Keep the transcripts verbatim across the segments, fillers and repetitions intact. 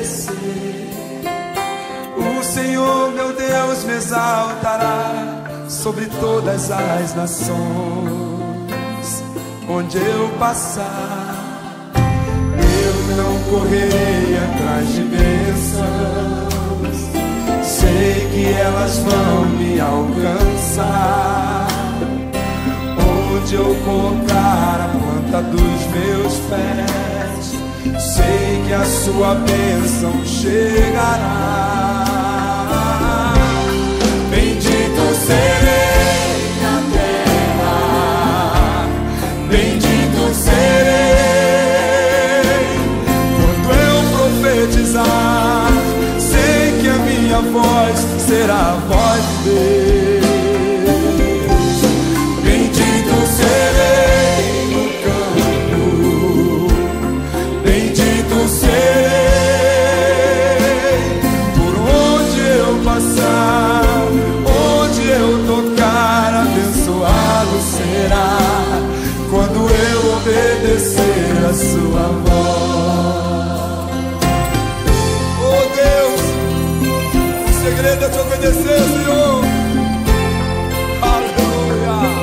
obedecer. O Senhor meu Deus me exaltará sobre todas as nações. Onde eu passar, eu não correrei atrás de bênçãos. Sei que elas vão me alcançar. Onde eu colocar a planta dos meus pés, sei que a sua bênção chegará. Bendito serei na terra, bendito serei quando eu profetizar. Sei que a minha voz será a voz de Deus. Bendito serei no campo, bendito serei por onde eu passar. Onde eu tocar, abençoado será quando eu obedecer a sua voz. Oh Deus, o segredo é te obedecer, Senhor. Aleluia.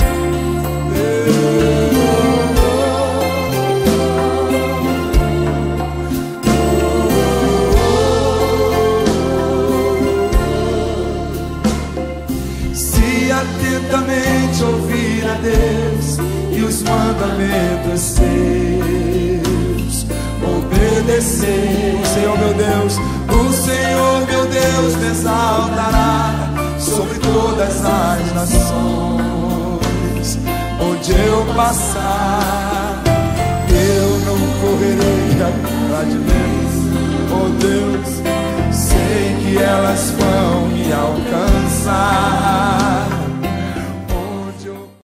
Se atentamente ouvir a Deus e os mandamentos seus, obedecer. O Senhor meu Deus, o Senhor meu Deus me exaltará sobre todas as nações. Onde eu passar, eu não correrei atrás de Deus. Oh Deus, sei que elas